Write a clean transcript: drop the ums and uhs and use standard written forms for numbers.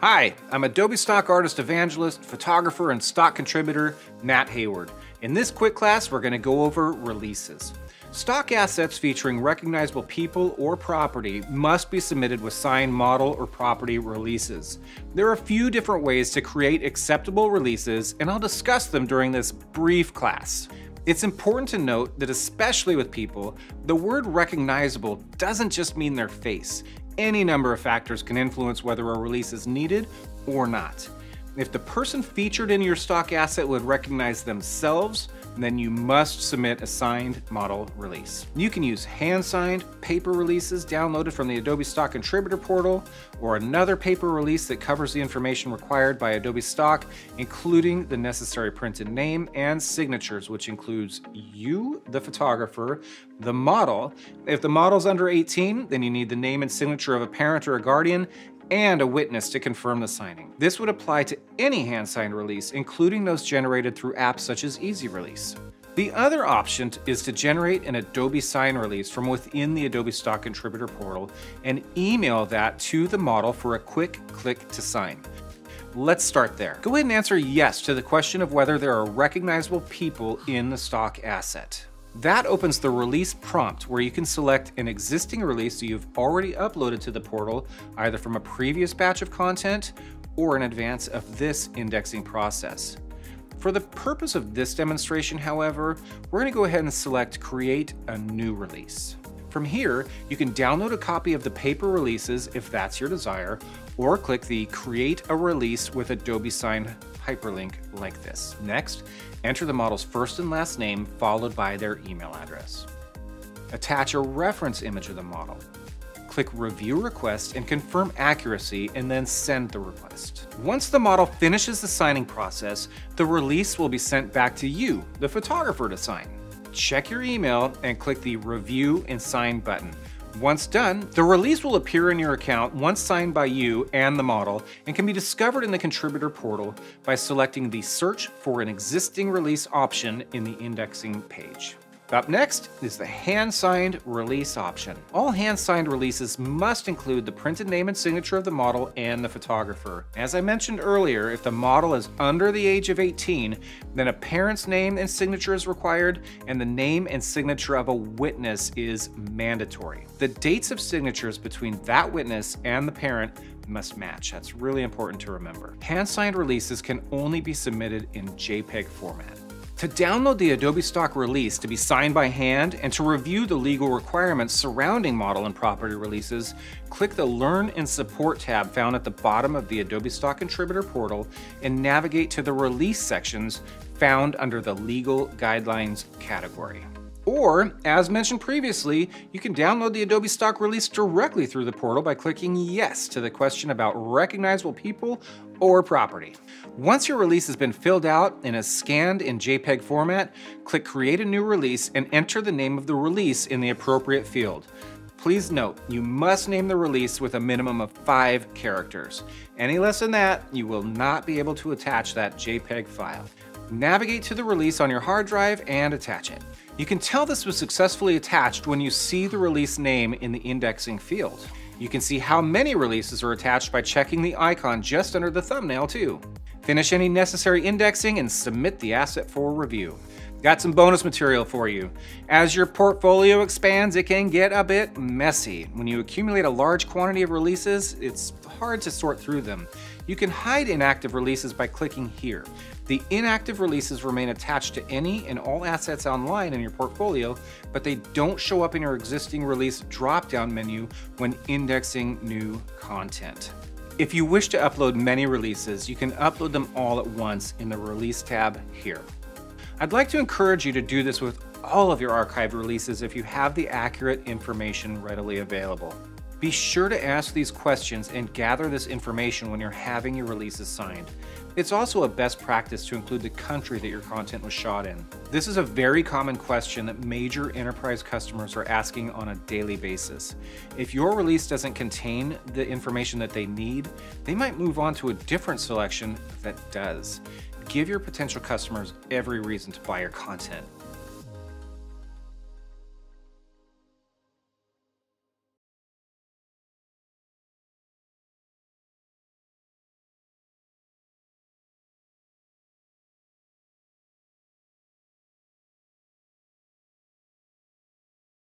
Hi, I'm Adobe Stock Artist Evangelist, photographer, and stock contributor, Matt Hayward. In this quick class, we're going to go over releases. Stock assets featuring recognizable people or property must be submitted with signed model or property releases. There are a few different ways to create acceptable releases, and I'll discuss them during this brief class. It's important to note that especially with people, the word recognizable doesn't just mean their face. Any number of factors can influence whether a release is needed or not. If the person featured in your stock asset would recognize themselves, then you must submit a signed model release. You can use hand-signed paper releases downloaded from the Adobe Stock Contributor portal, or another paper release that covers the information required by Adobe Stock, including the necessary printed name and signatures, which includes you, the photographer, the model. If the model's under 18, then you need the name and signature of a parent or a guardian, and a witness to confirm the signing. This would apply to any hand-signed release, including those generated through apps such as Easy Release. The other option is to generate an Adobe Sign release from within the Adobe Stock Contributor portal and email that to the model for a quick click to sign. Let's start there. Go ahead and answer yes to the question of whether there are recognizable people in the stock asset. That opens the release prompt where you can select an existing release that you've already uploaded to the portal, either from a previous batch of content or in advance of this indexing process. For the purpose of this demonstration, however, we're going to go ahead and select Create a New Release. From here, you can download a copy of the paper releases if that's your desire, or click the Create a Release with Adobe Sign hyperlink like this. Next, enter the model's first and last name followed by their email address. Attach a reference image of the model. Click Review Request and confirm accuracy, and then send the request. Once the model finishes the signing process, the release will be sent back to you, the photographer, to sign. Check your email and click the Review and Sign button. Once done, the release will appear in your account once signed by you and the model, and can be discovered in the Contributor portal by selecting the Search for an Existing Release option in the indexing page. Up next is the hand-signed release option. All hand-signed releases must include the printed name and signature of the model and the photographer. As I mentioned earlier, if the model is under the age of 18, then a parent's name and signature is required, and the name and signature of a witness is mandatory. The dates of signatures between that witness and the parent must match. That's really important to remember. Hand-signed releases can only be submitted in JPEG format. To download the Adobe Stock release to be signed by hand and to review the legal requirements surrounding model and property releases, click the Learn and Support tab found at the bottom of the Adobe Stock Contributor portal and navigate to the release sections found under the Legal Guidelines category. Or, as mentioned previously, you can download the Adobe Stock release directly through the portal by clicking yes to the question about recognizable people or property. Once your release has been filled out and is scanned in JPEG format, click Create a New Release and enter the name of the release in the appropriate field. Please note, you must name the release with a minimum of 5 characters. Any less than that, you will not be able to attach that JPEG file. Navigate to the release on your hard drive and attach it. You can tell this was successfully attached when you see the release name in the indexing field. You can see how many releases are attached by checking the icon just under the thumbnail too. Finish any necessary indexing and submit the asset for review. Got some bonus material for you. As your portfolio expands, it can get a bit messy. When you accumulate a large quantity of releases, it's hard to sort through them. You can hide inactive releases by clicking here. The inactive releases remain attached to any and all assets online in your portfolio, but they don't show up in your existing release drop-down menu when indexing new content. If you wish to upload many releases, you can upload them all at once in the Release tab here. I'd like to encourage you to do this with all of your archived releases if you have the accurate information readily available. Be sure to ask these questions and gather this information when you're having your releases signed. It's also a best practice to include the country that your content was shot in. This is a very common question that major enterprise customers are asking on a daily basis. If your release doesn't contain the information that they need, they might move on to a different selection that does. Give your potential customers every reason to buy your content.